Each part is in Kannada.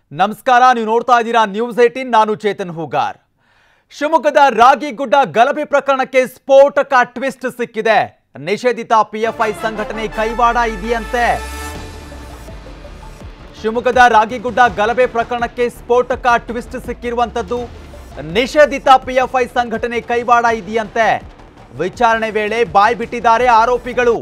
ನಮಸ್ಕಾರ, ನೀವು ನೋಡ್ತಾ ಇದ್ದೀರಾ ನ್ಯೂಸ್ 18. ನಾನು ಚೇತನ್ ಹೂಗಾರ್. ಶಿವಮೊಗ್ಗದ ರಾಗಿಗುಡ್ಡ ಗಲಭೆ ಪ್ರಕರಣಕ್ಕೆ ಸ್ಫೋಟಕ ಟ್ವಿಸ್ಟ್ ಸಿಕ್ಕಿದೆ. ನಿಷೇಧಿತ ಪಿಎಫ್ಐ ಸಂಘಟನೆ ಕೈವಾಡ ಇದೆಯಂತೆ. ಶಿವಮೊಗ್ಗದ ರಾಗಿಗುಡ್ಡ ಗಲಭೆ ಪ್ರಕರಣಕ್ಕೆ ಸ್ಫೋಟಕ ಟ್ವಿಸ್ಟ್ ಸಿಕ್ಕಿರುವಂತದ್ದು. ನಿಷೇಧಿತ ಪಿಎಫ್ಐ ಸಂಘಟನೆ ಕೈವಾಡ ಇದೆಯಂತೆ. ವಿಚಾರಣೆ ವೇಳೆ ಬಾಯ್ ಬಿಟ್ಟಿದ್ದಾರೆ ಆರೋಪಿಗಳು.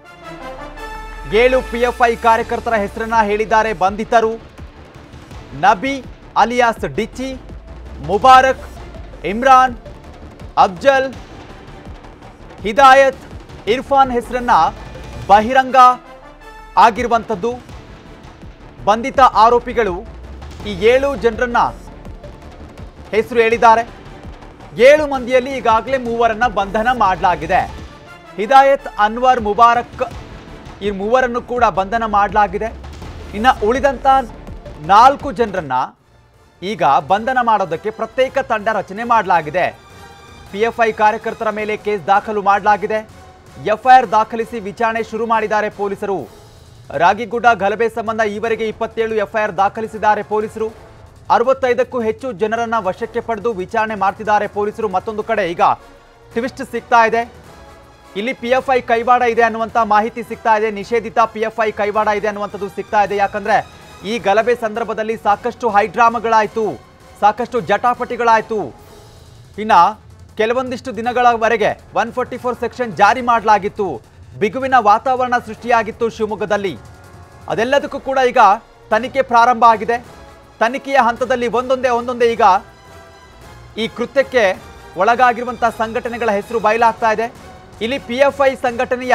7 ಪಿಎಫ್ಐ ಕಾರ್ಯಕರ್ತರ ಹೆಸರನ್ನ ಹೇಳಿದ್ದಾರೆ ಬಂಧಿತರು. ನಬಿ ಅಲಿಯಾಸ್ ಡಿಚ್ಚಿ, ಮುಬಾರಕ್, ಇಮ್ರಾನ್, ಅಫ್ಜಲ್, ಹಿದಾಯತ್, ಇರ್ಫಾನ್ ಹೆಸರನ್ನ ಬಹಿರಂಗ ಆಗಿರುವಂಥದ್ದು. ಬಂಧಿತ ಆರೋಪಿಗಳು ಈ 7 ಜನರನ್ನ ಹೆಸರು ಹೇಳಿದ್ದಾರೆ. 7 ಮಂದಿಯಲ್ಲಿ ಈಗಾಗಲೇ 3 ಬಂಧನ ಮಾಡಲಾಗಿದೆ. ಹಿದಾಯತ್, ಅನ್ವರ್, ಮುಬಾರಕ್ ಈ 3 ಕೂಡ ಬಂಧನ ಮಾಡಲಾಗಿದೆ. ಇನ್ನು ಉಳಿದಂತ 4 ಜನರನ್ನ ಈಗ ಬಂಧನ ಮಾಡೋದಕ್ಕೆ ಪ್ರತ್ಯೇಕ ತಂಡ ರಚನೆ ಮಾಡಲಾಗಿದೆ. ಪಿಎಫ್ಐ ಕಾರ್ಯಕರ್ತರ ಮೇಲೆ ಕೇಸ್ ದಾಖಲು ಮಾಡಲಾಗಿದೆ. ಎಫ್ಐಆರ್ ದಾಖಲಿಸಿ ವಿಚಾರಣೆ ಶುರು ಮಾಡಿದ್ದಾರೆ ಪೊಲೀಸರು. ರಾಗಿಗುಡ್ಡ ಗಲಭೆ ಸಂಬಂಧ ಈವರೆಗೆ 27 ಎಫ್ಐಆರ್ ದಾಖಲಿಸಿದ್ದಾರೆ ಪೊಲೀಸರು. 65ಕ್ಕೂ ಹೆಚ್ಚು ಜನರನ್ನ ವಶಕ್ಕೆ ಪಡೆದು ವಿಚಾರಣೆ ಮಾಡ್ತಿದ್ದಾರೆ ಪೊಲೀಸರು. ಮತ್ತೊಂದು ಕಡೆ ಈಗ ಟ್ವಿಸ್ಟ್ ಸಿಗ್ತಾ ಇದೆ. ಇಲ್ಲಿ ಪಿಎಫ್ಐ ಕೈವಾಡ ಇದೆ ಅನ್ನುವಂಥ ಮಾಹಿತಿ ಸಿಗ್ತಾ ಇದೆ. ನಿಷೇಧಿತ ಪಿಎಫ್ಐ ಕೈವಾಡ ಇದೆ ಅನ್ನುವಂಥದ್ದು ಸಿಗ್ತಾ ಇದೆ. ಯಾಕಂದ್ರೆ ಈ ಗಲಭೆ ಸಂದರ್ಭದಲ್ಲಿ ಸಾಕಷ್ಟು ಹೈಡ್ರಾಮಗಳಾಯಿತು, ಸಾಕಷ್ಟು ಜಟಾಪಟಿಗಳಾಯಿತು. ಇನ್ನು ಕೆಲವೊಂದಿಷ್ಟು ದಿನಗಳವರೆಗೆ 144 ಸೆಕ್ಷನ್ ಜಾರಿ ಮಾಡಲಾಗಿತ್ತು. ಬಿಗುವಿನ ವಾತಾವರಣ ಸೃಷ್ಟಿಯಾಗಿತ್ತು ಶಿವಮೊಗ್ಗದಲ್ಲಿ. ಅದೆಲ್ಲದಕ್ಕೂ ಕೂಡ ಈಗ ತನಿಖೆ ಪ್ರಾರಂಭ ಆಗಿದೆ. ತನಿಖೆಯ ಹಂತದಲ್ಲಿ ಒಂದೊಂದೇ ಈಗ ಈ ಕೃತ್ಯಕ್ಕೆ ಒಳಗಾಗಿರುವಂಥ ಸಂಘಟನೆಗಳ ಹೆಸರು ಬಯಲಾಗ್ತಾ ಇದೆ. ಇಲ್ಲಿ ಪಿಎಫ್ಐ ಸಂಘಟನೆಯ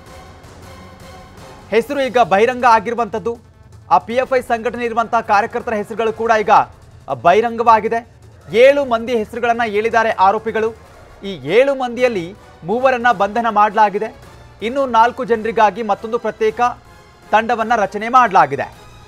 ಹೆಸರು ಈಗ ಬಹಿರಂಗ ಆಗಿರುವಂಥದ್ದು. ಆ ಪಿಎಫ್ಐ ಸಂಘಟನೆ ಇರುವಂತಹ ಕಾರ್ಯಕರ್ತರ ಹೆಸರುಗಳು ಕೂಡ ಈಗ ಬಹಿರಂಗವಾಗಿದೆ. 7 ಮಂದಿ ಹೆಸರುಗಳನ್ನು ಹೇಳಿದ್ದಾರೆ ಆರೋಪಿಗಳು. ಈ 7 ಮಂದಿಯಲ್ಲಿ 3 ಬಂಧನ ಮಾಡಲಾಗಿದೆ. ಇನ್ನು 4 ಜನರಿಗಾಗಿ ಮತ್ತೊಂದು ಪ್ರತ್ಯೇಕ ತಂಡವನ್ನು ರಚನೆ ಮಾಡಲಾಗಿದೆ.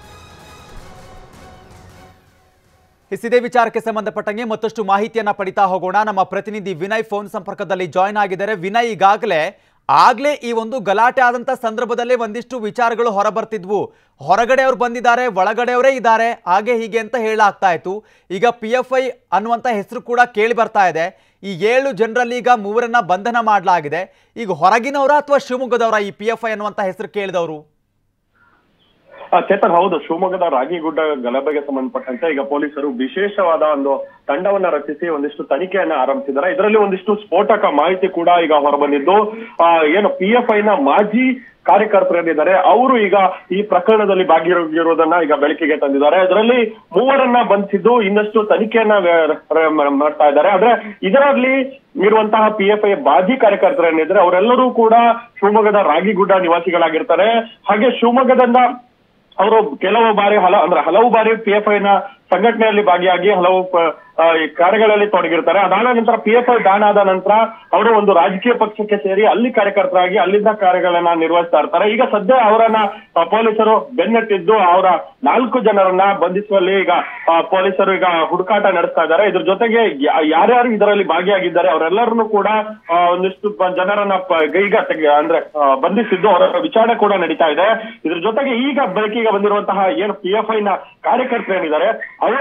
ಇದೇ ವಿಚಾರಕ್ಕೆ ಸಂಬಂಧಪಟ್ಟಂಗೆ ಮತ್ತಷ್ಟು ಮಾಹಿತಿಯನ್ನ ಪಡಿತಾ ಹೋಗೋಣ. ನಮ್ಮ ಪ್ರತಿನಿಧಿ ವಿನಯ್ ಫೋನ್ ಸಂಪರ್ಕದಲ್ಲಿ ಜಾಯ್ನ್ ಆಗಿದ್ದಾರೆ. ವಿನಯ್, ಆಗ್ಲೇ ಈ ಒಂದು ಗಲಾಟೆ ಆದಂತ ಸಂದರ್ಭದಲ್ಲೇ ಒಂದಿಷ್ಟು ವಿಚಾರಗಳು ಹೊರಬರ್ತಿದ್ವು. ಹೊರಗಡೆ ಅವ್ರು ಬಂದಿದ್ದಾರೆ, ಒಳಗಡೆಯವರೇ ಇದ್ದಾರೆ, ಹಾಗೆ ಹೀಗೆ ಅಂತ ಹೇಳಲಾಗ್ತಾ ಇತ್ತು. ಈಗ ಪಿಎಫ್ಐ ಅನ್ನುವಂಥ ಹೆಸರು ಕೂಡ ಕೇಳಿ ಬರ್ತಾ ಇದೆ. ಈ 7 ಜನರಲ್ಲಿ ಈಗ 3 ಬಂಧನ ಮಾಡಲಾಗಿದೆ. ಈಗ ಹೊರಗಿನವರ ಅಥವಾ ಶಿವಮೊಗ್ಗದವರ ಈ ಪಿಎಫ್ಐ ಅನ್ನುವಂಥ ಹೆಸರು ಕೇಳಿದವರು? ಚೇತನ್, ಹೌದು. ಶಿವಮೊಗ್ಗದ ರಾಗಿಗುಡ್ಡ ಗಲಭೆಗೆ ಸಂಬಂಧಪಟ್ಟಂತೆ ಈಗ ಪೊಲೀಸರು ವಿಶೇಷವಾದ ಒಂದು ತಂಡವನ್ನ ರಚಿಸಿ ಒಂದಿಷ್ಟು ತನಿಖೆಯನ್ನ ಆರಂಭಿಸಿದ್ದಾರೆ. ಇದರಲ್ಲಿ ಒಂದಿಷ್ಟು ಸ್ಫೋಟಕ ಮಾಹಿತಿ ಕೂಡ ಈಗ ಹೊರಬಂದಿದ್ದು, ಏನು ಪಿಎಫ್ಐ ನ ಮಾಜಿ ಕಾರ್ಯಕರ್ತರೇನಿದ್ದಾರೆ ಅವರು ಈಗ ಈ ಪ್ರಕರಣದಲ್ಲಿ ಭಾಗಿಯಾಗಿರುವುದನ್ನ ಈಗ ಬೆಳಕಿಗೆ ತಂದಿದ್ದಾರೆ. ಅದರಲ್ಲಿ 3 ಬಂಧಿಸಿದ್ದು ಇನ್ನಷ್ಟು ತನಿಖೆಯನ್ನ ಮಾಡ್ತಾ ಇದ್ದಾರೆ. ಆದ್ರೆ ಇದರಲ್ಲಿ ಇರುವಂತಹ ಪಿಎಫ್ಐ ಮಾಜಿ ಕಾರ್ಯಕರ್ತರೇನಿದ್ದಾರೆ ಅವರೆಲ್ಲರೂ ಕೂಡ ಶಿವಮೊಗ್ಗದ ರಾಗಿಗುಡ್ಡ ನಿವಾಸಿಗಳಾಗಿರ್ತಾರೆ. ಹಾಗೆ ಶಿವಮೊಗ್ಗದಿಂದ ಅವರು ಹಲವು ಬಾರಿ ಪಿಎಫ್ಐ ನ ಸಂಘಟನೆಯಲ್ಲಿ ಭಾಗಿಯಾಗಿ ಹಲವು ಕಾರ್ಯಗಳಲ್ಲಿ ತೊಡಗಿರ್ತಾರೆ. ಅದಾದ ನಂತರ ಪಿಎಫ್ಐ ಬ್ಯಾನ್ ಆದ ನಂತರ ಅವರು ಒಂದು ರಾಜಕೀಯ ಪಕ್ಷಕ್ಕೆ ಸೇರಿ ಅಲ್ಲಿ ಕಾರ್ಯಕರ್ತರಾಗಿ ಅಲ್ಲಿಂದ ಕಾರ್ಯಗಳನ್ನ ನಿರ್ವಹಿಸ್ತಾ ಇರ್ತಾರೆ. ಈಗ ಸದ್ಯ ಅವರನ್ನ ಪೊಲೀಸರು ಬೆನ್ನಟ್ಟಿದ್ದು ಅವರ 4 ಜನರನ್ನ ಬಂಧಿಸುವಲ್ಲಿ ಈಗ ಪೊಲೀಸರು ಈಗ ಹುಡುಕಾಟ ನಡೆಸ್ತಾ ಇದ್ದಾರೆ. ಇದ್ರ ಜೊತೆಗೆ ಯಾರ್ಯಾರು ಇದರಲ್ಲಿ ಭಾಗಿಯಾಗಿದ್ದಾರೆ ಅವರೆಲ್ಲರನ್ನು ಕೂಡ ಒಂದಿಷ್ಟು ಜನರನ್ನ ಅಂದ್ರೆ ಬಂಧಿಸಿದ್ದು ಅವರ ವಿಚಾರಣೆ ಕೂಡ ನಡೀತಾ ಇದೆ. ಇದ್ರ ಜೊತೆಗೆ ಈಗ ಬೆಳಕಿಗೆ ಬಂದಿರುವಂತಹ ಏನು ಪಿಎಫ್ಐ ನ ಕಾರ್ಯಕರ್ತರೇನಿದ್ದಾರೆ ಅವರ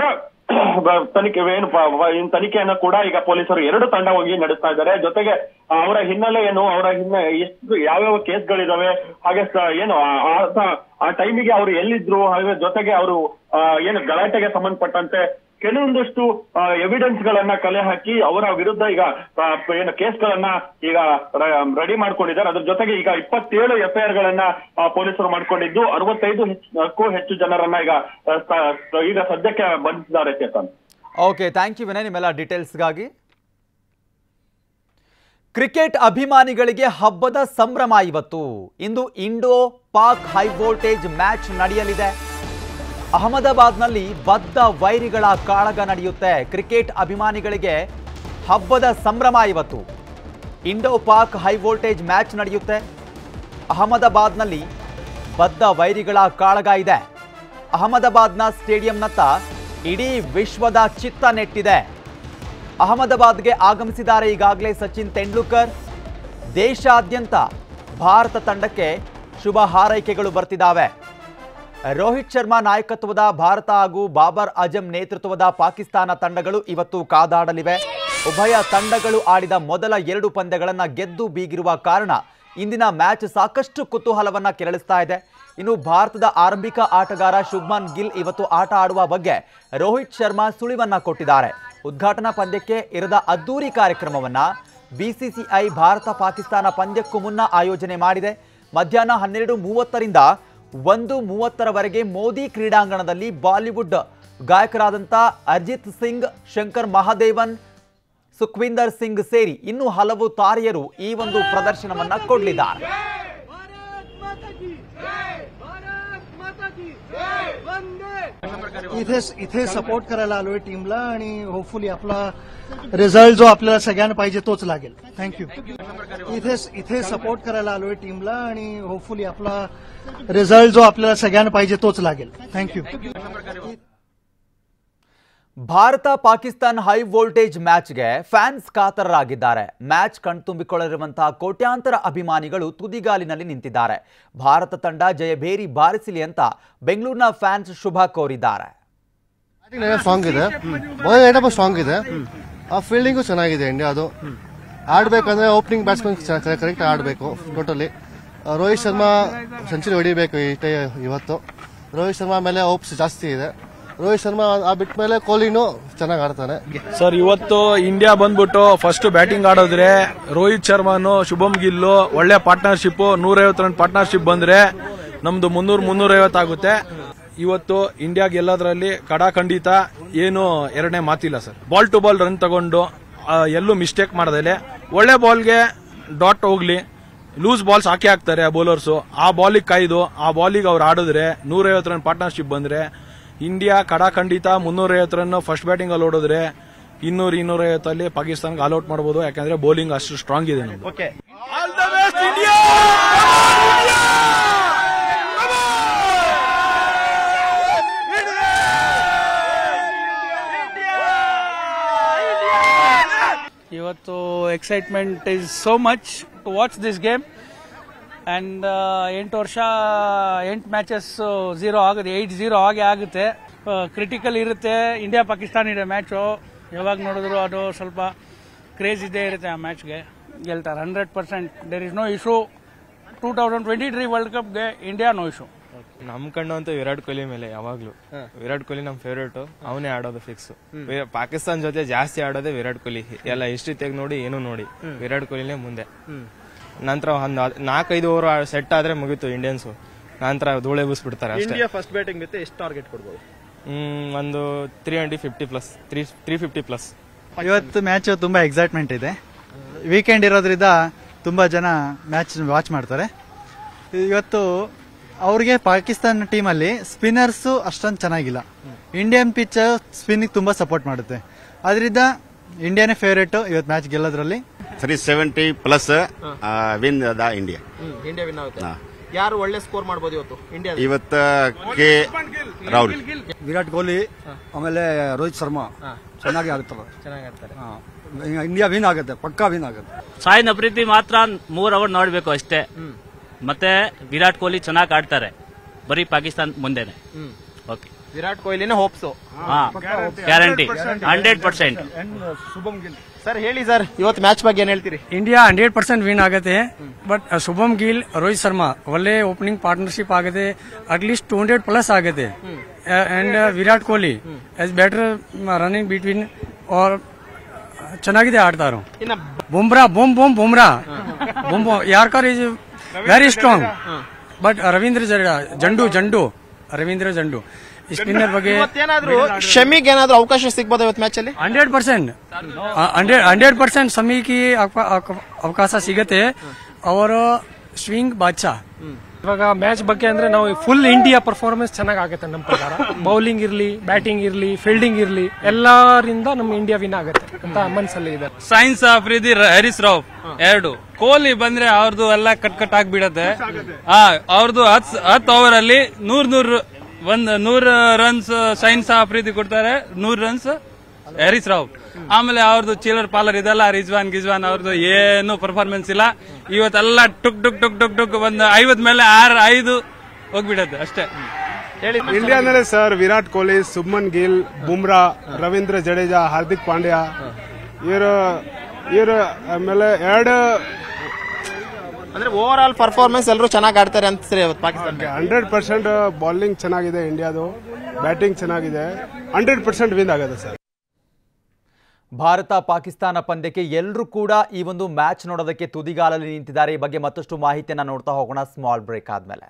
ತನಿಖೆಯನ್ನ ಕೂಡ ಈಗ ಪೊಲೀಸರು 2 ತಂಡವಾಗಿ ನಡೆಸ್ತಾ ಇದ್ದಾರೆ. ಜೊತೆಗೆ ಅವರ ಹಿನ್ನೆಲೆ ಏನು, ಎಷ್ಟು ಯಾವ್ಯಾವ ಕೇಸ್ಗಳಿದಾವೆ, ಹಾಗೆ ಏನು ಆ ಟೈಮಿಗೆ ಅವರು ಎಲ್ಲಿದ್ರು, ಹಾಗೆ ಜೊತೆಗೆ ಅವರು ಏನು ಗಲಾಟೆಗೆ ಸಂಬಂಧಪಟ್ಟಂತೆ ಕೆಲವೊಂದಷ್ಟು ಎವಿಡೆನ್ಸ್ ಗಳನ್ನ ಕಲೆ ಹಾಕಿ ಅವರ ವಿರುದ್ಧ ಈಗ ಏನು ಕೇಸ್ಗಳನ್ನ ಈಗ ರೆಡಿ ಮಾಡ್ಕೊಂಡಿದ್ದಾರೆ. ಅದ್ರ ಜೊತೆಗೆ ಈಗ 27 ಎಫ್ಐಆರ್ ಗಳನ್ನ ಪೊಲೀಸರು ಮಾಡ್ಕೊಂಡಿದ್ದು 65ಕ್ಕೂ ಹೆಚ್ಚು ಜನರನ್ನ ಈಗ ಸದ್ಯಕ್ಕೆ ಬಂಧಿಸಿದ್ದಾರೆ. Chetan, okay, thank you Vinay ನಿಮ್ಮೆಲ್ಲ ಡೀಟೇಲ್ಸ್ಗಾಗಿ. ಕ್ರಿಕೆಟ್ ಅಭಿಮಾನಿಗಳಿಗೆ ಹಬ್ಬದ ಸಂಭ್ರಮ ಇವತ್ತು. ಇಂದು Indo Pak high voltage match ನಡೆಯಲಿದೆ. ಅಹಮದಾಬಾದ್ನಲ್ಲಿ ಬದ್ಧ ವೈರಿಗಳ ಕಾಳಗ ನಡೆಯುತ್ತೆ. ಕ್ರಿಕೆಟ್ ಅಭಿಮಾನಿಗಳಿಗೆ ಹಬ್ಬದ ಸಂಭ್ರಮ ಇವತ್ತು. Indo Pak high voltage match ನಡೆಯುತ್ತೆ. ಅಹಮದಾಬಾದ್ನಲ್ಲಿ ಬದ್ಧ ವೈರಿಗಳ ಕಾಳಗ ಇದೆ. ಅಹಮದಾಬಾದ್ನ ಸ್ಟೇಡಿಯಂನತ್ತ ಇಡೀ ವಿಶ್ವದ ಚಿತ್ತ ನೆಟ್ಟಿದೆ. ಅಹಮದಾಬಾದ್ಗೆ ಆಗಮಿಸಿದ್ದಾರೆ ಈಗಾಗಲೇ ಸಚಿನ್ ತೆಂಡೂಲ್ಕರ್. ದೇಶಾದ್ಯಂತ ಭಾರತ ತಂಡಕ್ಕೆ ಶುಭ ಹಾರೈಕೆಗಳು ಬರ್ತಿದ್ದಾವೆ. ರೋಹಿತ್ ಶರ್ಮಾ ನಾಯಕತ್ವದ ಭಾರತ ಹಾಗೂ ಬಾಬರ್ ಆಜಂ ನೇತೃತ್ವದ ಪಾಕಿಸ್ತಾನ ತಂಡಗಳು ಇವತ್ತು ಕಾದಾಡಲಿವೆ. ಉಭಯ ತಂಡಗಳು ಆಡಿದ ಮೊದಲ 2 ಪಂದ್ಯಗಳನ್ನು ಗೆದ್ದು ಬೀಗಿರುವ ಕಾರಣ ಇಂದಿನ ಮ್ಯಾಚ್ ಸಾಕಷ್ಟು ಕುತೂಹಲವನ್ನ ಕೆರಳಿಸ್ತಾ ಇದೆ. ಇನ್ನು ಭಾರತದ ಆರಂಭಿಕ ಆಟಗಾರ ಶುಭ್ಮನ್ ಗಿಲ್ ಇವತ್ತು ಆಟ ಆಡುವ ಬಗ್ಗೆ ರೋಹಿತ್ ಶರ್ಮಾ ಸುಳಿವನ್ನ ಕೊಟ್ಟಿದ್ದಾರೆ. ಉದ್ಘಾಟನಾ ಪಂದ್ಯಕ್ಕೆ ಇರದ ಅದ್ದೂರಿ ಕಾರ್ಯಕ್ರಮವನ್ನ ಬಿಸಿಸಿಐ ಭಾರತ ಪಾಕಿಸ್ತಾನ ಪಂದ್ಯಕ್ಕೂ ಮುನ್ನ ಆಯೋಜನೆ ಮಾಡಿದೆ. ಮಧ್ಯಾಹ್ನ 12:30ರಿಂದ 1:30ರವರೆಗೆ ಮೋದಿ ಕ್ರೀಡಾಂಗಣದಲ್ಲಿ ಬಾಲಿವುಡ್ ಗಾಯಕರಾದಂಥ ಅರ್ಜಿತ್ ಸಿಂಗ್, ಶಂಕರ್ ಮಹಾದೇವನ್, ಸುಖ್ವಿಂದರ್ ಸಿಂಗ್ ಸೇರಿ ಇನ್ನೂ ಹಲವು ತಾರೆಯರು ಈ ಒಂದು ಪ್ರದರ್ಶನವನ್ನ ಕೊಡಲಿದ್ದಾರೆ. इथे सपोर्ट करायला आलोय टीमला आणि होपफुली आपला रिझल्ट जो आपल्याला सगळ्यांना पाहिजे तोच लागेल. थँक्यू. इथे सपोर्ट करायला आलोय टीमला आणि होपफुली आपला रिझल्ट जो आपल्याला सगळ्यांना पाहिजे तोच लागेल. Thank you. Bharat Pakistan high voltage ಮ್ಯಾಚ್ಗೆ ಫ್ಯಾನ್ಸ್ ಕಾತರರಾಗಿದ್ದಾರೆ. ಮ್ಯಾಚ್ ಕಣ್ತುಂಬಿಕೊಳ್ಳಿರುವಂತಹ ಕೋಟ್ಯಾಂತರ ಅಭಿಮಾನಿಗಳು ತುದಿಗಾಲಿನಲ್ಲಿ ನಿಂತಿದ್ದಾರೆ. ಭಾರತ ತಂಡ ಜಯಭೇರಿ ಬಾರಿಸಲಿ ಅಂತ ಬೆಂಗಳೂರಿನ ಫ್ಯಾನ್ಸ್ ಶುಭ ಕೋರಿದ್ದಾರೆ. ಸ್ಟ್ರಾಂಗ್ ಇದೆ, ಸ್ಟ್ರಾಂಗ್ ಇದೆ, ಆ ಫೀಲ್ಡಿಂಗು ಚೆನ್ನಾಗಿದೆ. ಇಂಡಿಯಾದು ಆಡ್ಬೇಕಂದ್ರೆ ಓಪನಿಂಗ್ ಬ್ಯಾಟ್ಸ್ಮನ್ ಕರೆಕ್ಟ್ ಆಡಬೇಕು. ಟೋಟಲಿ ರೋಹಿತ್ ಶರ್ಮಾ ಸೆಂಚುರಿ ಹೊಡಿಬೇಕು ಇವತ್ತು. ರೋಹಿತ್ ಶರ್ಮಾ ಮೇಲೆ ಹೋಪ್ಸ್ ಜಾಸ್ತಿ ಇದೆ. ರೋಹಿತ್ ಶರ್ಮಾ ಆ ಬಿಟ್ಟ ಮೇಲೆ ಕೊಹ್ಲಿನೂ ಚೆನ್ನಾಗಿ ಆಡ್ತಾನೆ. ಸರ್, ಇವತ್ತು ಇಂಡಿಯಾ ಬಂದ್ಬಿಟ್ಟು ಫಸ್ಟ್ ಬ್ಯಾಟಿಂಗ್ ಆಡೋದ್ರೆ ರೋಹಿತ್ ಶರ್ಮಾನು ಶುಭಮ್ ಗಿಲ್ಲು ಒಳ್ಳೆ ಪಾರ್ಟ್ನರ್ಶಿಪ್, 150 ರನ್ ಪಾರ್ಟ್ನರ್ಶಿಪ್ ಬಂದ್ರೆ ನಮ್ದು 300-350 ಆಗುತ್ತೆ. ಇವತ್ತು ಇಂಡಿಯಾ ಗೆಲ್ಲೋದ್ರಲ್ಲಿ ಖಂಡಿತ ಏನು ಎರಡನೇ ಮಾತಿಲ್ಲ sir. Ball to ball run ತಗೊಂಡು ಎಲ್ಲೂ ಮಿಸ್ಟೇಕ್ ಮಾಡದೇಲೆ ಒಳ್ಳೆ ಬಾಲ್ಗೆ ಡಾಟ್ ಹೋಗ್ಲಿ, ಲೂಸ್ ಬಾಲ್ಸ್ ಹಾಕಿ ಹಾಕ್ತಾರೆ ಆ ಬೌಲರ್ಸು. ಆ ಬಾಲಿಗೆ ಕಾಯ್ದು ಆ ಬಾಲಿಗೆ ಅವ್ರು ಆಡಿದ್ರೆ 150 ರನ್ ಪಾರ್ಟ್ನರ್ಶಿಪ್ ಬಂದ್ರೆ ಇಂಡಿಯಾ ಖಂಡಿತ 350 ರನ್ ಫಸ್ಟ್ ಬ್ಯಾಟಿಂಗ್ ಅಲ್ಲಿ ಓಡಿದ್ರೆ 200-250 ಅಲ್ಲಿ ಪಾಕಿಸ್ತಾನಕ್ಕೆ ಆಲ್ಔಟ್ ಮಾಡಬಹುದು. ಯಾಕಂದ್ರೆ ಬೌಲಿಂಗ್ ಅಷ್ಟು ಸ್ಟ್ರಾಂಗ್ ಇದೆ ನಮ್ದು. ಇವತ್ತು excitement is so much to watch this game. And 8 matches 0 ಆಗುತ್ತೆ, 8-0 ಹಾಗೆ ಆಗುತ್ತೆ. ಕ್ರಿಟಿಕಲ್ ಇರುತ್ತೆ. ಇಂಡಿಯಾ ಪಾಕಿಸ್ತಾನ ಇದೆ ಮ್ಯಾಚು. ಯಾವಾಗ ನೋಡಿದ್ರು ಅದು ಸ್ವಲ್ಪ ಕ್ರೇಜ್ ಇದ್ದೇ ಇರುತ್ತೆ. ಆ ಮ್ಯಾಚ್ಗೆ ಗೆಲ್ತಾರೆ 100%. There is no issue. 2023 world ಕಪ್ಗೆ ಇಂಡಿಯಾ ನೋ ಇಶ್ಯೂ. ನಮ್ ಕಣ್ಣು ಅಂತ ವಿರಾಟ್ ಕೊಹ್ಲಿ ಮೇಲೆ ಯಾವಾಗ್ಲೂ. ವಿರಾಟ್ ಕೊಹ್ಲಿ ನಮ್ ಫೇವ್ರೇಟ್, ಅವನೇ ಆಡೋದು ಫಿಕ್ಸ್. ಪಾಕಿಸ್ತಾನ ಜೊತೆ ಜಾಸ್ತಿ ಆಡೋದೇ ವಿರಾಟ್ ಕೊಹ್ಲಿ. ಎಲ್ಲ ಹಿಸ್ಟ್ರಿ ತೆಗ್ ನೋಡಿ ಏನು ನೋಡಿ ವಿರಾಟ್ ಕೊಹ್ಲಿನೇ ಮುಂದೆ. ನಂತರ 4-5 ಓವರ್ ಸೆಟ್ ಆದ್ರೆ ಮುಗೀತು ಇಂಡಿಯನ್ಸ್. ನಂತರ ಧೂಳೆ ಬೂಸ್ಬಿಡ್ತಾರೆ ಅಷ್ಟೇ. ಇಂಡಿಯಾ ಫಸ್ಟ್ ಬ್ಯಾಟಿಂಗ್ ಜೊತೆ ಎಷ್ಟು ಟಾರ್ಗೆಟ್ ಕೊಡ್ಬೋದು? ಒಂದು 350+, 350+. ಇವತ್ತು ಮ್ಯಾಚ್ ತುಂಬಾ ಎಕ್ಸೈಟ್ಮೆಂಟ್ ಇದೆ. ವೀಕೆಂಡ್ ಇರೋದ್ರಿಂದ ತುಂಬಾ ಜನ ಮ್ಯಾಚ್ ವಾಚ್ ಮಾಡ್ತಾರೆ. ಇವತ್ತು ಅವ್ರಿಗೆ ಪಾಕಿಸ್ತಾನ ಟೀಮಲ್ಲಿ ಸ್ಪಿನ್ನರ್ಸ್ ಅಷ್ಟೊಂದು ಚೆನ್ನಾಗಿಲ್ಲ. ಇಂಡಿಯನ್ ಪಿಚ್ ಸ್ಪಿನ್ನಿಗೆ ತುಂಬಾ ಸಪೋರ್ಟ್ ಮಾಡುತ್ತೆ. ಅದರಿಂದ ಇಂಡಿಯಾನೇ ಫೇವರೇಟ್ ಇವತ್ತು ಮ್ಯಾಚ್ ಗೆಲ್ಲೋದ್ರಲ್ಲಿ. 370+ win the India. India win ಆಗುತ್ತೆ. ಯಾರು ಒಳ್ಳೆ ಸ್ಕೋರ್ ಮಾಡಬಹುದು ಇವತ್ತು ಇಂಡಿಯಾ? ಇವತ್ತು ಕೆ ರಾಹುಲ್, ವಿರಾಟ್ ಕೊಹ್ಲಿ, ಆಮೇಲೆ ರೋಹಿತ್ ಶರ್ಮಾ ಚೆನ್ನಾಗಿ ಆಡ್ತಾರೆ. ಇಂಡಿಯಾ ವಿನ್ ಆಗುತ್ತೆ, ಪಕ್ಕಾ ವಿನ್ ಆಗುತ್ತೆ. ಸಾಯಿನ್ ಅಫ್ರಿದಿ ಮಾತ್ರ 3 ಓವರ್ ನೋಡ್ಬೇಕು ಅಷ್ಟೇ. ಮತ್ತೆ ವಿರಾಟ್ ಕೊಹ್ಲಿ ಚೆನ್ನಾಗಿ ಆಡ್ತಾರೆ. ಬರೀ ಪಾಕಿಸ್ತಾನ ಮುಂದೆನೆ. ಓಕೆ, ವಿರಾಟ್ ಕೊಹ್ಲಿನೇ hopes. Guarantee 100%. Shubham Gill sir ಹೇಳಿ ಸರ್, ಇವತ್ತು ಮ್ಯಾಚ್ ಬಗ್ಗೆ ಏನ್ ಹೇಳ್ತೀರಿ? ಇಂಡಿಯಾ 100% ವಿನ್ ಆಗುತ್ತೆ. ಬಟ್ ಶುಭಮ್ ಗಿಲ್, ರೋಹಿತ್ ಶರ್ಮಾ ಒಳ್ಳೆ ಓಪನಿಂಗ್ ಪಾರ್ಟ್ನರ್ಶಿಪ್ ಆಗುತ್ತೆ. ಅಟ್ಲೀಸ್ಟ್ 200+ ಆಗುತ್ತೆ. And Virat Kohli as better running between are ಚೆನ್ನಾಗಿದೆ ಆಡ್ತಾರು. Bumrah Bumrah yorker is very strong. But Ravindra ಜಂಡು ರವೀಂದ್ರ ಜಂಡು ಸ್ಪಿನ್ನರ್ ಬಗ್ಗೆ ಶಮಿಗೆ ಏನಾದ್ರು ಅವಕಾಶ ಸಿಗ್ಬೋದು ಇವತ್ತು ಮ್ಯಾಚ್ ಅಲ್ಲಿ? 100% ಶಮಿಗೆ ಅವಕಾಶ ಸಿಗತ್ತೆ. ಅವರ ಸ್ವಿಂಗ್ ಬಾದ್ಶಾ. ಇವಾಗ ಮ್ಯಾಚ್ ಬಗ್ಗೆ ಅಂದ್ರೆ ನಾವು ಫುಲ್ ಇಂಡಿಯಾ ಪರ್ಫಾರ್ಮೆನ್ಸ್ ಚೆನ್ನಾಗಿ ಆಗುತ್ತೆ ನಮ್ಮ ಪ್ರಕಾರ. ಬೌಲಿಂಗ್ ಇರ್ಲಿ, ಬ್ಯಾಟಿಂಗ್ ಇರ್ಲಿ, ಫೀಲ್ಡಿಂಗ್ ಇರ್ಲಿ, ಎಲ್ಲರಿಂದ ನಮ್ಮ ಇಂಡಿಯಾ ವಿನ್ ಆಗುತ್ತೆ ಅಂತ ಮನಸ್ಸಲ್ಲಿ ಇದೆ. ಸೈನ್ಸ್ ಅಫ್ರಿದಿ, ಹರೀಶ್ ರಾವ್ 2. ಕೊಹ್ಲಿ ಬಂದ್ರೆ ಅವ್ರದ್ದು ಎಲ್ಲ ಕಟ್ ಆಗ್ಬಿಡತ್ತೆ. ಅವ್ರದ್ದು 10 ಓವರ್ ಅಲ್ಲಿ 100 ರನ್ಸ್ ಸೈನ್ಸ್ ಅಫ್ರಿದಿ ಕೊಡ್ತಾರೆ, 100 ರನ್ಸ್ ಹರೀಶ್ ರಾವ್. ಆಮೇಲೆ ಅವ್ರದ್ದು ಚಿಲ್ಲರ್ ಪಾಲರ್ ಇದೆಲ್ಲ ಗಿಜ್ವಾನ್ ಅವ್ರದ್ದು ಏನು ಪರ್ಫಾರ್ಮೆನ್ಸ್ ಇಲ್ಲ. ಇವತ್ತೆಲ್ಲ ಟುಕ್ ಒಂದು 50 ಮೇಲೆ 6-5 ಹೋಗ್ಬಿಡತ್ತೆ ಅಷ್ಟೇ. ಹೇಳಿ. ಇಂಡಿಯಾ ಅಂದ್ರೆ ಸರ್ ವಿರಾಟ್ ಕೊಹ್ಲಿ, ಸುಬ್ಮನ್ ಗಿಲ್, ಬುಮ್ರಾ, ರವೀಂದ್ರ ಜಡೇಜಾ, ಹಾರ್ದಿಕ್ ಪಾಂಡ್ಯ ಇವರು ಆಮೇಲೆ ಅಂದ್ರೆ ಓವರ್ ಆಲ್ ಪರ್ಫಾರ್ಮೆನ್ಸ್ ಎಲ್ಲರೂ ಚೆನ್ನಾಗಿ ಆಡ್ತಾರೆ ಅಂತ ಪಾಕಿಸ್ತಾನ. 100% ಬೌಲಿಂಗ್ ಚೆನ್ನಾಗಿದೆ ಇಂಡಿಯಾದು, ಬ್ಯಾಟಿಂಗ್ ಚೆನ್ನಾಗಿದೆ, 100% ವಿನ್ ಆಗುತ್ತೆ ಸರ್. ಭಾರತ ಪಾಕಿಸ್ತಾನ ಪಂದ್ಯಕ್ಕೆ ಎಲ್ಲರೂ ಕೂಡ ಈ ಒಂದು ಮ್ಯಾಚ್ ನೋಡೋದಕ್ಕೆ ತುದಿಗಾಲಲ್ಲಿ ನಿಂತಿದ್ದಾರೆ. ಈ ಬಗ್ಗೆ ಮತ್ತಷ್ಟು ಮಾಹಿತಿಯನ್ನು ನೋಡ್ತಾ ಹೋಗೋಣ ಸ್ಮಾಲ್ ಬ್ರೇಕ್ ಆದ್ಮೇಲೆ.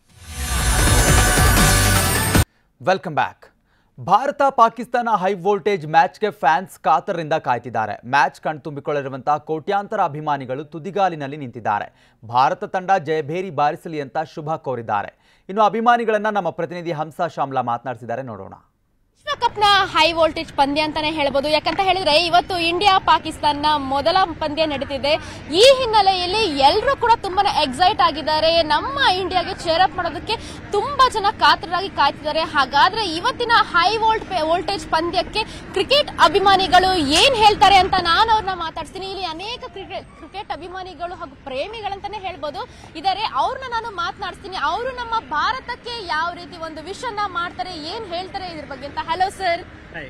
Welcome back. Bharat Pakistan high voltage ಮ್ಯಾಚ್ಗೆ ಫ್ಯಾನ್ಸ್ ಕಾತರದಿಂದ ಕಾಯ್ತಿದ್ದಾರೆ. ಮ್ಯಾಚ್ ಕಣ್ತುಂಬಿಕೊಳ್ಳಿರುವಂತಹ ಕೋಟ್ಯಾಂತರ ಅಭಿಮಾನಿಗಳು ತುದಿಗಾಲಿನಲ್ಲಿ ನಿಂತಿದ್ದಾರೆ. ಭಾರತ ತಂಡ ಜಯಭೇರಿ ಬಾರಿಸಲಿ ಅಂತ ಶುಭ ಕೋರಿದ್ದಾರೆ. ಇನ್ನು ಅಭಿಮಾನಿಗಳನ್ನ ನಮ್ಮ ಪ್ರತಿನಿಧಿ ಹಂಸಾ ಶಾಮ್ಲಾ ಮಾತನಾಡಿಸಿದ್ದಾರೆ, ನೋಡೋಣ. ವಿಶ್ವಕಪ್ನ ಹೈ ವೋಲ್ಟೇಜ್ ಪಂದ್ಯ ಅಂತಾನೆ ಹೇಳ್ಬೋದು. ಯಾಕಂತ ಹೇಳಿದ್ರೆ ಇವತ್ತು ಇಂಡಿಯಾ ಪಾಕಿಸ್ತಾನ ಮೊದಲ ಪಂದ್ಯ ನಡೀತಿದೆ. ಈ ಹಿನ್ನೆಲೆಯಲ್ಲಿ ಎಲ್ಲರೂ ಕೂಡ ತುಂಬಾನೇ ಎಕ್ಸೈಟ್ ಆಗಿದ್ದಾರೆ. ನಮ್ಮ ಇಂಡಿಯಾಗೆ ಚೇರ್ ಅಪ್ ಮಾಡೋದಕ್ಕೆ ತುಂಬಾ ಜನ ಕಾತರರಾಗಿ ಕಾಯ್ತಿದ್ದಾರೆ. ಹಾಗಾದ್ರೆ ಇವತ್ತಿನ ಹೈ ವೋಲ್ಟೇಜ್ ಪಂದ್ಯಕ್ಕೆ ಕ್ರಿಕೆಟ್ ಅಭಿಮಾನಿಗಳು ಏನ್ ಹೇಳ್ತಾರೆ ಅಂತ ನಾನು ಅವ್ರನ್ನ ಮಾತಾಡ್ತೀನಿ. ಇಲ್ಲಿ ಅನೇಕ ಕ್ರಿಕೆಟ್ ಅಭಿಮಾನಿಗಳು ಹಾಗೂ ಪ್ರೇಮಿಗಳಂತಾನೆ ಹೇಳ್ಬೋದು ಇದಾರೆ. ಅವ್ರನ್ನ ನಾನು ಮಾತನಾಡ್ತೀನಿ. ಅವರು ನಮ್ಮ ಭಾರತಕ್ಕೆ ಯಾವ ರೀತಿ ಒಂದು ವಿಶ್ ಅನ್ನ ಮಾಡ್ತಾರೆ, ಏನ್ ಹೇಳ್ತಾರೆ ಇದ್ರ ಬಗ್ಗೆ ಅಂತ. Hello sir.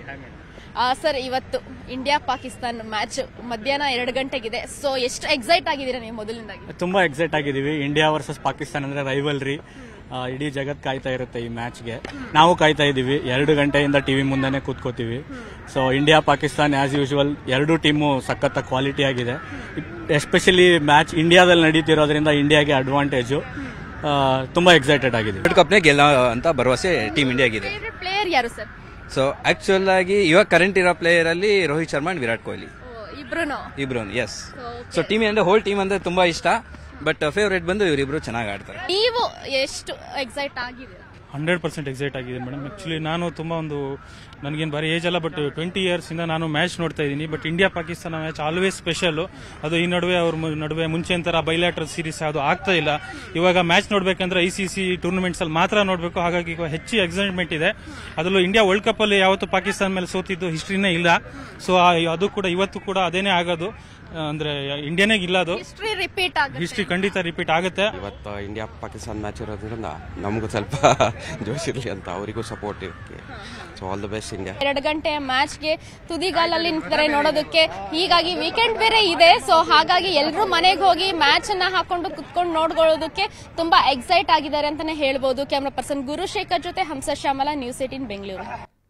ಸರ್, ಇವತ್ತು ಇಂಡಿಯಾ ಪಾಕಿಸ್ತಾನ ಮ್ಯಾಚ್ ಮಧ್ಯಾಹ್ನ 2 ಗಂಟೆಗಿದೆ. ಸೊ ಎಷ್ಟು ಎಕ್ಸೈಟ್ ಆಗಿದ್ದೀರಾ ನೀವು? ಮೊದಲಿಂದಾಗಿ ತುಂಬಾ ಎಕ್ಸೈಟ್ ಆಗಿದ್ದೀವಿ. ಇಂಡಿಯಾ ವರ್ಸಸ್ ಪಾಕಿಸ್ತಾನ ಅಂದ್ರೆ ರೈವಲ್ರಿ, ಇಡೀ ಜಗತ್ ಕಾಯ್ತಾ ಇರುತ್ತೆ ಈ ಮ್ಯಾಚ್ಗೆ. ನಾವು ಕಾಯ್ತಾ ಇದ್ದೀವಿ. 2 ಗಂಟೆಯಿಂದ ಟಿವಿ ಮುಂದೆನೆ ಕೂತ್ಕೋತೀವಿ. So India Pakistan as usual ಎರಡೂ ಟೀಮು ಸಖತ್ ಕ್ವಾಲಿಟಿ ಆಗಿದೆ. ಎಸ್ಪೆಷಲಿ ಮ್ಯಾಚ್ ಇಂಡಿಯಾದಲ್ಲಿ ನಡೀತಿರೋದ್ರಿಂದ ಇಂಡಿಯಾಗೆ ಅಡ್ವಾಂಟೇಜು. ತುಂಬಾ ಎಕ್ಸೈಟೆಡ್ ಆಗಿದೆ. ವರ್ಲ್ಡ್ ಕಪ್ನೇ ಗೆಲ್ಲ ಅಂತ ಭರವಸೆ ಟೀಮ್ ಇಂಡಿಯಾಗಿದೆ. ಪ್ಲೇಯರ್ ಯಾರು ಸರ್? ಸೊ ಆಕ್ಚುಯಲ್ ಆಗಿ ಇವಾಗ ಕರೆಂಟ್ ಇರೋ ಪ್ಲೇಯರ್ ಅಲ್ಲಿ ರೋಹಿತ್ ಶರ್ಮಾ ಅಂಡ್ ವಿರಾಟ್ ಕೊಹ್ಲಿ ಇಬ್ರು. ಎಸ್. ಸೊ ಟೀಮ್ ಅಂದ್ರೆ ಹೋಲ್ ಟೀಮ್ ಅಂದ್ರೆ ತುಂಬಾ ಇಷ್ಟ. ಬಟ್ ಫೇವರೇಟ್ ಬಂದು ಇವರಿಬ್ರು ಚೆನ್ನಾಗಿ ಆಡ್ತಾರೆ. ನೀವು ಎಷ್ಟು ಎಕ್ಸೈಟ್ ಆಗಿದ್ದೀರಾ? 100% ಎಕ್ಸೈಟ್ ಆಗಿದೆ ಮೇಡಮ್. ಆಕ್ಚುಲಿ ನಾನು ತುಂಬಾ ನನಗೇನು ಬರೀ ಏಜ್ ಅಲ್ಲ, ಬಟ್ 20 years ಇಂದ ನಾನು ಮ್ಯಾಚ್ ನೋಡ್ತಾ ಇದ್ದೀನಿ. But India Pakistan match always special. ಅದು ಈ ನಡುವೆ ಅವ್ರ ನಡುವೆ ಮುಂಚೆ ಅಂತರ ಬೈಲ್ಯಾಟ್ರಲ್ ಸೀರೀಸ್ ಅದು ಆಗ್ತಾ ಇಲ್ಲ. ಇವಾಗ ಮ್ಯಾಚ್ ನೋಡ್ಬೇಕಂದ್ರೆ ICC ಟೂರ್ನಮೆಂಟ್ಸ್ ಅಲ್ಲಿ ಮಾತ್ರ ನೋಡಬೇಕು. ಹಾಗಾಗಿ ಹೆಚ್ಚು ಎಕ್ಸೈಟ್ಮೆಂಟ್ ಇದೆ. ಅದರಲ್ಲೂ ಇಂಡಿಯಾ ವರ್ಲ್ಡ್ ಕಪ್ ಅಲ್ಲಿ ಯಾವತ್ತು ಪಾಕಿಸ್ತಾನ ಮೇಲೆ ಸೋತಿದ್ದು ಹಿಸ್ಟ್ರಿನೇ ಇಲ್ಲ. ಸೊ ಅದು ಕೂಡ ಇವತ್ತು ಕೂಡ ಅದೇನೇ ಆಗೋದು. ಅಂದ್ರೆ ಇಂಡಿಯಾನೇ ಇಲ್ಲ, ಅದು ಹಿಸ್ಟ್ರಿ ಖಂಡಿತ ರಿಪೀಟ್ ಆಗುತ್ತೆ. ಇವತ್ತು ಇಂಡಿಯಾ ಪಾಕಿಸ್ತಾನ ಮ್ಯಾಚ್ ಇರೋದ್ರಿಂದ ನಮಗೂ ಸ್ವಲ್ಪ ಜೋಶ್ ಇರಲಿ ಅಂತ ಅವರಿಗೂ ಸಪೋರ್ಟ್ ಇರುತ್ತೆ. So all the best India. 2 ಗಂಟೆ ಮ್ಯಾಚ್ಗೆ ತುದಿಗಾಲಲ್ಲಿ ನಿಂತಿದ್ದಾರೆ ನೋಡೋದಕ್ಕೆ. ಹೀಗಾಗಿ ವೀಕೆಂಡ್ ಬೇರೆ ಇದೆ. ಸೊ ಹಾಗಾಗಿ ಎಲ್ಲರೂ ಮನೆಗೆ ಹೋಗಿ ಮ್ಯಾಚ್ ಅನ್ನ ಹಾಕೊಂಡು ಕುತ್ಕೊಂಡು ನೋಡ್ಕೊಳ್ಳೋದಕ್ಕೆ ತುಂಬಾ ಎಕ್ಸೈಟ್ ಆಗಿದ್ದಾರೆ ಅಂತಾನೆ ಹೇಳ್ಬೋದು. ಕ್ಯಾಮರಾ ಪರ್ಸನ್ ಗುರುಶೇಖರ್ ಜೊತೆ Hamsa Shyamala, news 18 Bengaluru.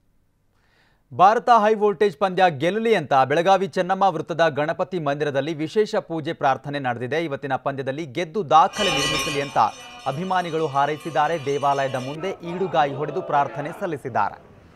Bharat high voltage ಪಂದ್ಯ ಗೆಲ್ಲಲಿ ಅಂತ ಬೆಳಗಾವಿ ಚೆನ್ನಮ್ಮ ವೃತ್ತದ ಗಣಪತಿ ಮಂದಿರದಲ್ಲಿ ವಿಶೇಷ ಪೂಜೆ ಪ್ರಾರ್ಥನೆ ನಡೆದಿದೆ. ಇವತ್ತಿನ ಪಂದ್ಯದಲ್ಲಿ ಗೆದ್ದು ದಾಖಲೆ ನಿರ್ಮಿಸಲಿ ಅಂತ ಅಭಿಮಾನಿಗಳು ಹಾರೈಸಿದ್ದಾರೆ. ದೇವಾಲಯದ ಮುಂದೆ ಈಡುಗಾಯಿ ಹೊಡೆದು ಪ್ರಾರ್ಥನೆ ಸಲ್ಲಿಸಿದ್ದಾರೆ.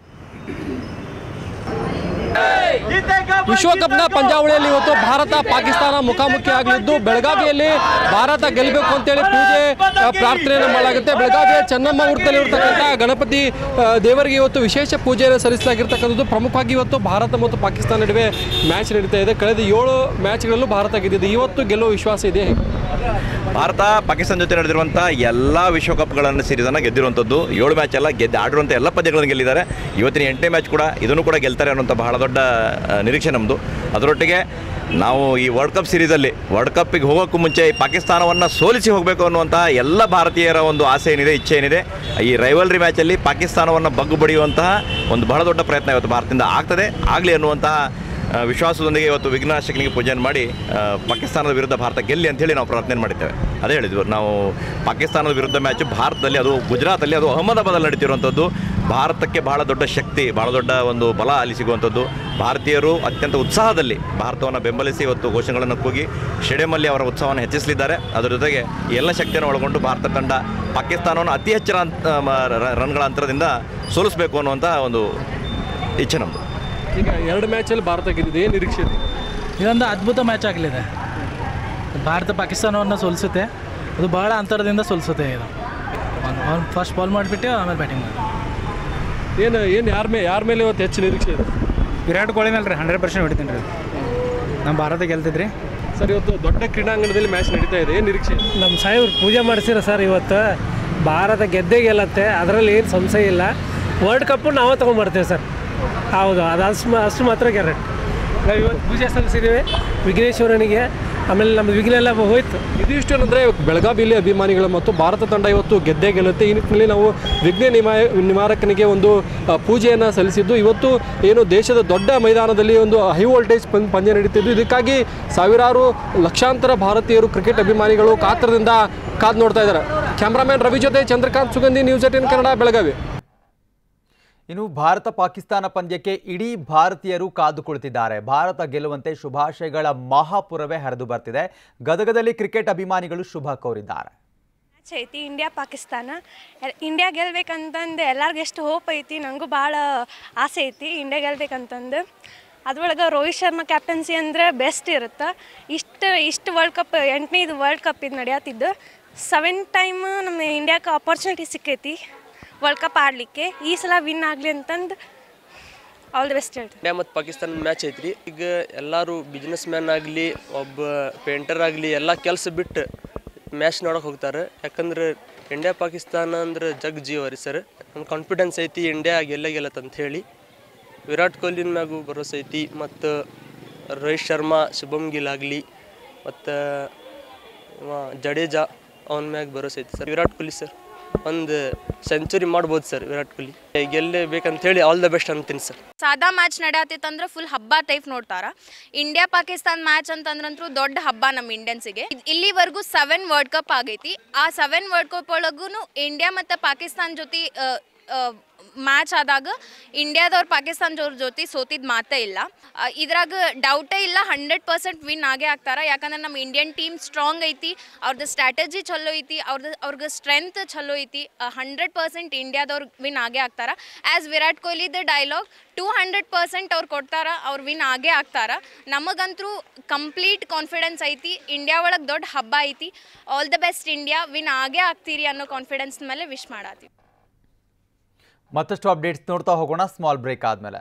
ವಿಶ್ವಕಪ್ನ ಪಂದ್ಯಾವಳಿಯಲ್ಲಿ ಇವತ್ತು ಭಾರತ ಪಾಕಿಸ್ತಾನ ಮುಖಾಮುಖಿ ಆಗಲಿದ್ದು ಬೆಳಗಾವಿಯಲ್ಲಿ ಭಾರತ ಗೆಲ್ಲಬೇಕು ಅಂತೇಳಿ ಪೂಜೆ ಪ್ರಾರ್ಥನೆಯನ್ನು ಮಾಡಲಾಗುತ್ತೆ. ಬೆಳಗಾವಿಯ ಚೆನ್ನಮ್ಮ ವೃತ್ತದಲ್ಲಿರ್ತಕ್ಕಂಥ ಗಣಪತಿ ದೇವರಿಗೆ ಇವತ್ತು ವಿಶೇಷ ಪೂಜೆಯನ್ನು ಸಲ್ಲಿಸಲಾಗಿರ್ತಕ್ಕಂಥದ್ದು. ಪ್ರಮುಖವಾಗಿ ಇವತ್ತು ಭಾರತ ಮತ್ತು ಪಾಕಿಸ್ತಾನ ನಡುವೆ ಮ್ಯಾಚ್ ನಡೀತಾ ಇದೆ. ಕಳೆದ 7 ಮ್ಯಾಚ್ಗಳಲ್ಲೂ ಭಾರತ ಗೆದ್ದಿದೆ. ಇವತ್ತು ಗೆಲ್ಲುವ ವಿಶ್ವಾಸ ಇದೆ. ಭಾರತ ಪಾಕಿಸ್ತಾನ ಜೊತೆ ನಡೆದಿರುವಂಥ ಎಲ್ಲ ವಿಶ್ವಕಪ್ಗಳನ್ನು ಸೀರೀಸನ್ನು ಗೆದ್ದಿರುವಂಥದ್ದು. 7 ಮ್ಯಾಚ್ ಎಲ್ಲ ಆಡಿರುವಂಥ ಎಲ್ಲ ಪಂದ್ಯಗಳನ್ನು ಗೆಲ್ಲಿದ್ದಾರೆ. ಇವತ್ತಿನ 8ನೇ ಮ್ಯಾಚ್ ಕೂಡ ಇದನ್ನು ಕೂಡ ಗೆಲ್ತಾರೆ ಅನ್ನುವಂಥ ಬಹಳ ದೊಡ್ಡ ನಿರೀಕ್ಷೆ ನಮ್ಮದು. ಅದರೊಟ್ಟಿಗೆ ನಾವು ಈ ವರ್ಲ್ಡ್ ಕಪ್ ಸೀರೀಸಲ್ಲಿ ವರ್ಲ್ಡ್ ಕಪ್ಪಿಗೆ ಹೋಗೋಕ್ಕೂ ಮುಂಚೆ ಈ ಪಾಕಿಸ್ತಾನವನ್ನು ಸೋಲಿಸಿ ಹೋಗಬೇಕು ಅನ್ನುವಂಥ ಎಲ್ಲ ಭಾರತೀಯರ ಒಂದು ಆಸೆ ಏನಿದೆ, ಇಚ್ಛೆ ಏನಿದೆ, ಈ ರೈವಲ್ರಿ ಮ್ಯಾಚಲ್ಲಿ ಪಾಕಿಸ್ತಾನವನ್ನು ಬಗ್ಗು ಬಡಿಯುವಂತಹ ಒಂದು ಬಹಳ ದೊಡ್ಡ ಪ್ರಯತ್ನ ಇವತ್ತು ಭಾರತದಿಂದ ಆಗ್ತದೆ, ಆಗಲಿ ಅನ್ನುವಂತಹ ವಿಶ್ವಾಸದೊಂದಿಗೆ ಇವತ್ತು ವಿಘ್ನಾಶಕನಿಗೆ ಪೂಜೆಯನ್ನು ಮಾಡಿ ಪಾಕಿಸ್ತಾನದ ವಿರುದ್ಧ ಭಾರತ ಗೆಲ್ಲಿ ಅಂತೇಳಿ ನಾವು ಪ್ರಾರ್ಥನೆ ಮಾಡಿದ್ದೇವೆ. ಅದೇ ಹೇಳಿದ್ವಿ ನಾವು, ಪಾಕಿಸ್ತಾನದ ವಿರುದ್ಧ ಮ್ಯಾಚು ಭಾರತದಲ್ಲಿ, ಅದು ಗುಜರಾತಲ್ಲಿ, ಅದು ಅಹಮದಾಬಾದಲ್ಲಿ ನಡೀತಿರುವಂಥದ್ದು. ಭಾರತಕ್ಕೆ ಬಹಳ ದೊಡ್ಡ ಶಕ್ತಿ, ಬಹಳ ದೊಡ್ಡ ಒಂದು ಬಲ ಅಲ್ಲಿ ಸಿಗುವಂಥದ್ದು. ಭಾರತೀಯರು ಅತ್ಯಂತ ಉತ್ಸಾಹದಲ್ಲಿ ಭಾರತವನ್ನು ಬೆಂಬಲಿಸಿ ಇವತ್ತು ಘೋಷಣೆಗಳನ್ನು ಕೂಗಿ ಸ್ಟೇಡಿಯಮಲ್ಲಿ ಅವರ ಉತ್ಸಾಹವನ್ನು ಹೆಚ್ಚಿಸಲಿದ್ದಾರೆ. ಅದರ ಜೊತೆಗೆ ಎಲ್ಲ ಶಕ್ತಿಯನ್ನು ಒಳಗೊಂಡು ಭಾರತ ತಂಡ ಪಾಕಿಸ್ತಾನವನ್ನು ಅತಿ ಹೆಚ್ಚಿನ ರನ್ಗಳ ಅಂತರದಿಂದ ಸೋಲಿಸಬೇಕು ಅನ್ನುವಂಥ ಒಂದು ಇಚ್ಛೆ ನಮ್ಮದು. ಈಗ 2 ಮ್ಯಾಚಲ್ಲಿ ಭಾರತ ಗೆದ್ದಿದೆ, ಏನು ನಿರೀಕ್ಷೆ ಇದೆ? ಇದೊಂದು ಅದ್ಭುತ ಮ್ಯಾಚ್ ಆಗಲಿದೆ. ಭಾರತ ಪಾಕಿಸ್ತಾನವನ್ನು ಸೋಲಿಸುತ್ತೆ. ಅದು ಬಹಳ ಅಂತರದಿಂದ ಸೋಲಿಸುತ್ತೆ. ಇದು ಫಸ್ಟ್ ಬಾಲ್ ಮಾಡಿಬಿಟ್ಟು ಆಮೇಲೆ ಬ್ಯಾಟಿಂಗ್ ಮಾಡಿ. ಏನು ಯಾರ ಮೇಲೆ ಇವತ್ತು ಹೆಚ್ಚು ನಿರೀಕ್ಷೆ ಇದೆ? ವಿರಾಟ್ ಕೊಹ್ಲಿ ಮೇಲೆ ರೀ 100% ಹೊಡಿತೀನಿ ರೀ. ನಮ್ಮ ಭಾರತ ಗೆಲ್ತಿದ್ರಿ ಸರ್. ಇವತ್ತು ದೊಡ್ಡ ಕ್ರೀಡಾಂಗಣದಲ್ಲಿ ಮ್ಯಾಚ್ ನಡೀತಾ ಇದೆ, ಏನು ನಿರೀಕ್ಷೆ? ನಮ್ಮ ಸಾಹೇಬ್ರು ಪೂಜೆ ಮಾಡಿಸಿರ ಸರ್. ಇವತ್ತು ಭಾರತ ಗೆದ್ದೇ ಗೆಲ್ಲತ್ತೆ, ಅದರಲ್ಲಿ ಏನು ಸಂಶಯ ಇಲ್ಲ. ವರ್ಲ್ಡ್ ಕಪ್ಪು ನಾವೇ ತೊಗೊಂಡ್ಬರ್ತೀವಿ ಸರ್. ಹೌದು, ಅದು ಅಷ್ಟು ಮಾತ್ರ ಗ್ಯಾರಂಟಿ. ನಾವು ಇವತ್ತು ಪೂಜೆ ಸಲ್ಲಿಸಿದ್ದೀವಿ ವಿಘ್ನೇಶ್ವರನಿಗೆ. ಆಮೇಲೆ ನಮ್ಮ ವಿಘ್ನೆಲ್ಲ ಹೋಯ್ತು. ಇದಿಷ್ಟು ಏನಂದರೆ ಬೆಳಗಾವಿಯಲ್ಲಿ ಅಭಿಮಾನಿಗಳು ಮತ್ತು ಭಾರತ ತಂಡ ಇವತ್ತು ಗೆದ್ದೇ ಗೆಲ್ಲುತ್ತೆ. ಈ ನಿಟ್ಟಿನಲ್ಲಿ ನಾವು ವಿಘ್ನ ನಿವಾರಕನಿಗೆ ಒಂದು ಪೂಜೆಯನ್ನು ಸಲ್ಲಿಸಿದ್ದು. ಇವತ್ತು ಏನು ದೇಶದ ದೊಡ್ಡ ಮೈದಾನದಲ್ಲಿ ಒಂದು ಹೈ ವೋಲ್ಟೇಜ್ ಪಂದ್ಯ ನಡೀತಿದ್ದು. ಇದಕ್ಕಾಗಿ ಸಾವಿರಾರು ಲಕ್ಷಾಂತರ ಭಾರತೀಯರು ಕ್ರಿಕೆಟ್ ಅಭಿಮಾನಿಗಳು ಕಾತರದಿಂದ ಕಾದು ನೋಡ್ತಾ ಇದ್ದಾರೆ. ಕ್ಯಾಮ್ರಾಮನ್ ರವಿ ಜೊತೆ ಚಂದ್ರಕಾಂತ್ ಸುಗಂಧಿ, ನ್ಯೂಸ್ 18 ಕನ್ನಡ, ಬೆಳಗಾವಿ. ಇನ್ನು ಭಾರತ ಪಾಕಿಸ್ತಾನ ಪಂದ್ಯಕ್ಕೆ ಇಡೀ ಭಾರತೀಯರು ಕಾದು ಕುಳಿತಿದ್ದಾರೆ. ಭಾರತ ಗೆಲ್ಲುವಂತೆ ಶುಭಾಶಯಗಳ ಮಹಾಪುರವೇ ಹರಿದು ಬರ್ತಿದೆ. ಗದಗದಲ್ಲಿ ಕ್ರಿಕೆಟ್ ಅಭಿಮಾನಿಗಳು ಶುಭ ಕೋರಿದ್ದಾರೆ. ಮ್ಯಾಚ್ ಐತಿ ಇಂಡಿಯಾ ಪಾಕಿಸ್ತಾನ. ಇಂಡಿಯಾ ಗೆಲ್ಬೇಕಂತಂದು ಎಲ್ಲರಿಗೂ ಎಷ್ಟು ಹೋಪ್ ಐತಿ. ನನಗೂ ಭಾಳ ಆಸೆ ಐತಿ ಇಂಡಿಯಾ ಗೆಲ್ಬೇಕಂತಂದು. ಅದ್ರೊಳಗೆ ರೋಹಿತ್ ಶರ್ಮಾ ಕ್ಯಾಪ್ಟನ್ಸಿ ಅಂದರೆ ಬೆಸ್ಟ್ ಇರುತ್ತೆ. ಇಷ್ಟು ವರ್ಲ್ಡ್ ಕಪ್ 8ನೇದು ವರ್ಲ್ಡ್ ಕಪ್ ಇದು ನಡೆಯತ್ತಿದ್ದು 7 ಟೈಮ್ ನಮ್ಮ ಇಂಡಿಯಾಕ್ಕೆ ಆಪರ್ಚುನಿಟಿ ಸಿಕ್ಕೈತಿ ವರ್ಲ್ಡ್ ಕಪ್ ಆಡಲಿಕ್ಕೆ. ಈ ಸಲ ವಿನ್ ಆಗಲಿ ಅಂತಂದು ಆಲ್ ದಿ ಬೆಸ್ಟ್ ಹೇಳ್ತೀನಿ. ಇಂಡಿಯಾ ಮತ್ತು ಪಾಕಿಸ್ತಾನ ಮ್ಯಾಚ್ ಐತ್ರಿ. ಈಗ ಎಲ್ಲರೂ ಬಿಸ್ನೆಸ್ ಮ್ಯಾನ್ ಆಗಲಿ ಒಬ್ಬ ಪೇಂಟರ್ ಆಗಲಿ ಎಲ್ಲ ಕೆಲಸ ಬಿಟ್ಟು ಮ್ಯಾಚ್ ನೋಡೋಕೆ ಹೋಗ್ತಾರೆ. ಯಾಕಂದ್ರೆ ಇಂಡಿಯಾ ಪಾಕಿಸ್ತಾನ ಅಂದ್ರೆ ಜಗ್ ಜೀವ ರೀ ಸರ್. ನಮ್ಮ ಕಾನ್ಫಿಡೆನ್ಸ್ ಐತಿ ಇಂಡಿಯಾ ಗೆಲ್ಲತ್ತಂತ ಹೇಳಿ. ವಿರಾಟ್ ಕೊಹ್ಲಿನ ಮ್ಯಾಗೂ ಭರೋಸೆ ಐತಿ ಮತ್ತು ರೋಹಿತ್ ಶರ್ಮಾ, ಶುಭಮ್ ಗಿಲ್ ಆಗಲಿ ಮತ್ತು ಜಡೇಜಾ ಅವನ ಮ್ಯಾಗ ಭರೋಸೆ ಐತಿ ಸರ್. ವಿರಾಟ್ ಕೊಹ್ಲಿ ಸರ್ ಒಂದು ಸೆಂಚುರಿ ಮಾಡ್ಬೋದು ಸರ್. ವಿರಾಟ್ ಕೊಹ್ಲಿ ಗೆಲ್ಲಬೇಕಂತ ಹೇಳಿ ಆಲ್ ದ ಬೆಸ್ಟ್ ಅಂತೀನಿ ಸರ್. ಸಾದಾ ಮ್ಯಾಚ್ ನಡೆಯತ್ತಿತ್ತಂದ್ರೆ ಫುಲ್ ಹಬ್ಬ ಟೈಪ್ ನೋಡ್ತಾರ. ಇಂಡಿಯಾ ಪಾಕಿಸ್ತಾನ ಮ್ಯಾಚ್ ಅಂತಂದ್ರಂತೂ ದೊಡ್ಡ ಹಬ್ಬ ನಮ್ಮ ಇಂಡಿಯನ್ಸಿಗೆ. ಇಲ್ಲಿವರೆಗೂ 7 ವರ್ಲ್ಡ್ ಕಪ್ ಆಗೈತಿ. ಆ 7 ವರ್ಲ್ಡ್ ಕಪ್ ಒಳಗೂ ಇಂಡಿಯಾ ಮತ್ತು ಪಾಕಿಸ್ತಾನ ಜೊತೆ ಮ್ಯಾಚ್ ಆದಾಗ ಇಂಡಿಯಾದವ್ರು ಪಾಕಿಸ್ತಾನದವ್ರ ಜೊತೆ ಸೋತಿದ್ದು ಮಾತೇ ಇಲ್ಲ. ಇದ್ರಾಗ ಡೌಟೇ ಇಲ್ಲ, 100% ವಿನ್ ಆಗೇ ಆಗ್ತಾರ. ಯಾಕಂದ್ರೆ ನಮ್ಮ ಇಂಡಿಯನ್ ಟೀಮ್ ಸ್ಟ್ರಾಂಗ್ ಐತಿ, ಅವ್ರದ್ದು ಸ್ಟ್ರಾಟಜಿ ಚಲೋ ಐತಿ, ಅವ್ರಿಗೆ ಸ್ಟ್ರೆಂತ್ ಚಲೋ ಐತಿ. 100% ಇಂಡಿಯಾದವ್ರು ವಿನ್ ಆಗೇ ಆಗ್ತಾರ. ಆ್ಯಸ್ ವಿರಾಟ್ ಕೊಹ್ಲಿದ ಡೈಲಾಗ್ 200% ಅವ್ರು ಕೊಡ್ತಾರ, ಅವ್ರು ವಿನ್ ಆಗೇ ಆಗ್ತಾರ. ನಮಗಂತೂ ಕಂಪ್ಲೀಟ್ ಕಾನ್ಫಿಡೆನ್ಸ್ ಐತಿ. ಇಂಡಿಯಾ ಒಳಗೆ ದೊಡ್ಡ ಹಬ್ಬ ಐತಿ. All the best India, win ಆಗೇ ಆಗ್ತೀರಿ ಅನ್ನೋ ಕಾನ್ಫಿಡೆನ್ಸ್ ಮೇಲೆ ವಿಶ್ ಮಾಡತ್ತೀವಿ. ಮತ್ತಷ್ಟು ಅಪ್ಡೇಟ್ಸ್ ನೋಡ್ತಾ ಹೋಗೋಣ ಸ್ಮಾಲ್ ಬ್ರೇಕ್ ಆದಮೇಲೆ.